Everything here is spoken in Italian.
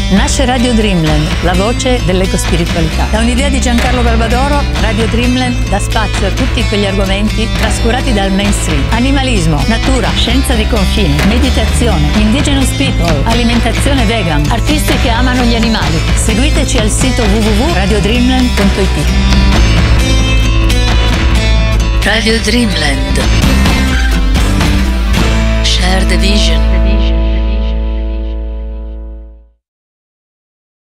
Nasce Radio Dreamland, la voce dell'ecospiritualità. Da un'idea di Giancarlo Barbadoro, Radio Dreamland dà spazio a tutti quegli argomenti trascurati dal mainstream. Animalismo, natura, scienza dei confini, meditazione, indigenous people, alimentazione vegan, artisti che amano gli animali. Seguiteci al sito www.radiodreamland.it. Radio Dreamland. Share the vision.